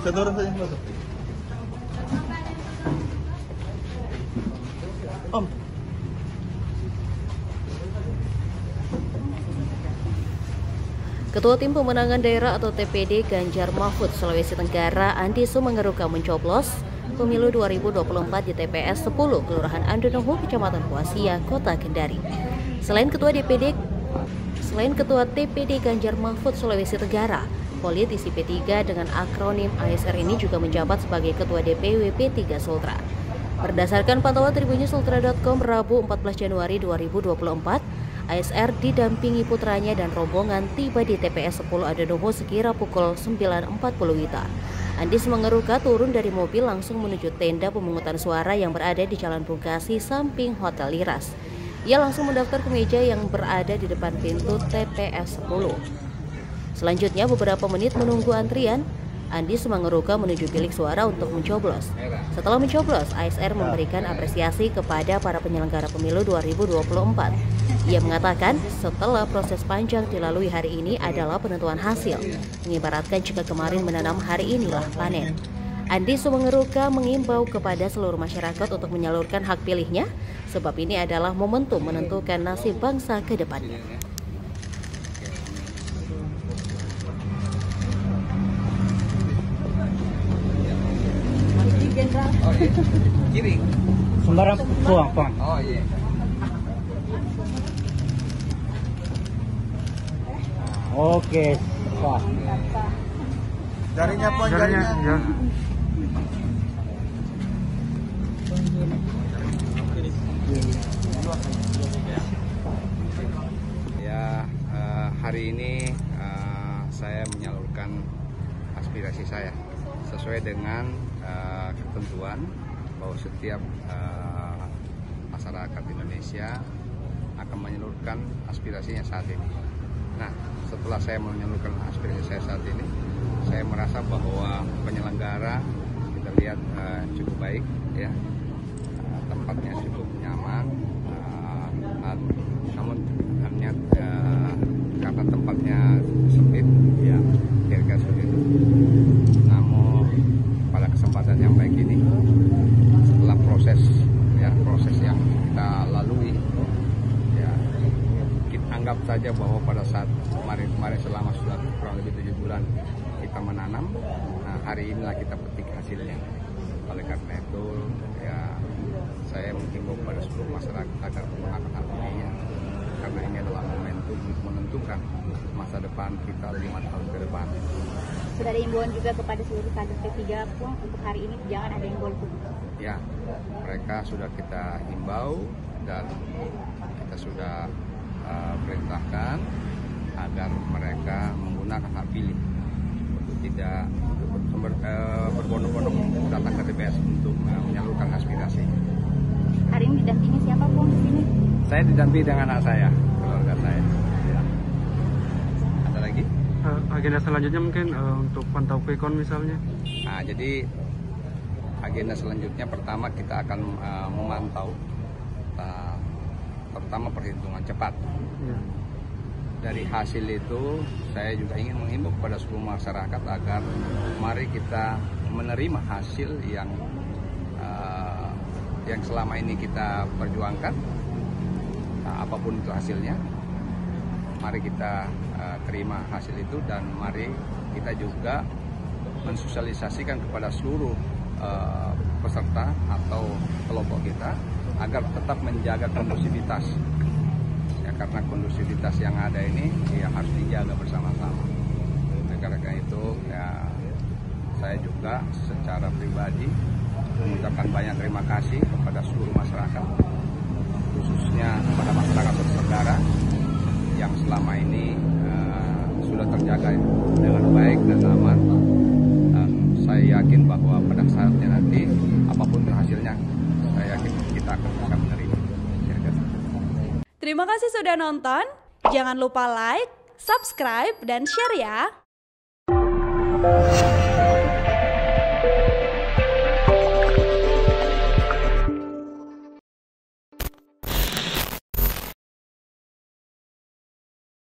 Satu orang saja. Satu. Om. Ketua Tim Pemenangan Daerah atau TPD Ganjar Mahfud Sulawesi Tenggara Andi Sumengeruka mencoblos pemilu 2024 di TPS 10 Kelurahan Andonohu, Kecamatan Kuasia, Kota Kendari. Selain Ketua TPD Ganjar Mahfud Sulawesi Tenggara, politisi P3 dengan akronim ASR ini juga menjabat sebagai Ketua DPW P3 Sultra. Berdasarkan pantauan tribunnews.sultra.com Rabu 14 Januari 2024, ASR didampingi putranya dan rombongan tiba di TPS 10 Andonohu sekira pukul 9.40 WITA. Andi Sumengeruka turun dari mobil langsung menuju tenda pemungutan suara yang berada di Jalan Bungkasi samping Hotel Liras. Ia langsung mendaftar ke meja yang berada di depan pintu TPS 10. Selanjutnya beberapa menit menunggu antrian, Andi Sumengeruka menuju bilik suara untuk mencoblos. Setelah mencoblos, ASR memberikan apresiasi kepada para penyelenggara pemilu 2024. Ia mengatakan setelah proses panjang dilalui hari ini adalah penentuan hasil, mengibaratkan jika kemarin menanam hari inilah panen. Andi Sumengeruka mengimbau kepada seluruh masyarakat untuk menyalurkan hak pilihnya, sebab ini adalah momentum menentukan nasib bangsa ke depannya. Oh iya. Kiri. Sembarang puang. Oh iya. Oke, wah. Jarinya puan, jarinya. Ya. Ya, hari ini saya menyalurkan aspirasi saya sesuai dengan ketentuan bahwa setiap masyarakat Indonesia akan menyalurkan aspirasinya saat ini. Nah, setelah saya menyalurkan aspirasi saya saat ini, saya merasa bahwa penyelenggara kita lihat cukup baik, ya, tempatnya cukup nyaman, namun hanya karena tempatnya sempit, ya, kira-kira seperti itu. Namun pada kesempatan yang baik ini, setelah proses yang kita lalui, ya, kita anggap saja bahwa pada saat kemarin selama sudah kurang lebih 7 bulan kita menanam, nah hari inilah kita petik hasilnya. Oleh karena itu, ya, saya menghimbau kepada seluruh masyarakat agar menggunakan hak pilihnya, karena ini adalah momentum menentukan masa depan kita 5 tahun ke depan. Sudah ada himbauan juga kepada seluruh kader P3 pun untuk hari ini jangan ada yang golput. Ya, mereka sudah kita himbau dan kita sudah perintahkan agar mereka menggunakan hak pilih untuk tidak berbondong-bondong datang ke TPS untuk menyalurkan aspirasi. Hari ini didampingi siapa pun di sini? Saya didampingi dengan anak saya, keluarga saya. Ya. Ada lagi? Agenda selanjutnya mungkin untuk pantau quick count misalnya. Nah, jadi agenda selanjutnya pertama kita akan memantau terutama perhitungan cepat. Ya. Dari hasil itu saya juga ingin menghimbau kepada seluruh masyarakat agar mari kita menerima hasil yang selama ini kita perjuangkan, apapun itu hasilnya, mari kita terima hasil itu dan mari kita juga mensosialisasikan kepada seluruh peserta atau kelompok kita agar tetap menjaga kondusivitas, ya, karena kondusivitas yang ada ini ya harus dijaga bersama-sama. Karena itu, ya, saya juga secara pribadi mengucapkan banyak terima kasih kepada seluruh masyarakat, khususnya kepada masyarakat saudara yang selama ini sudah terjaga dengan baik dan aman. Dan saya yakin bahwa pada saatnya nanti apapun hasilnya, saya yakin kita akan bisa menerima. Terima kasih sudah nonton. Jangan lupa like, subscribe, dan share ya.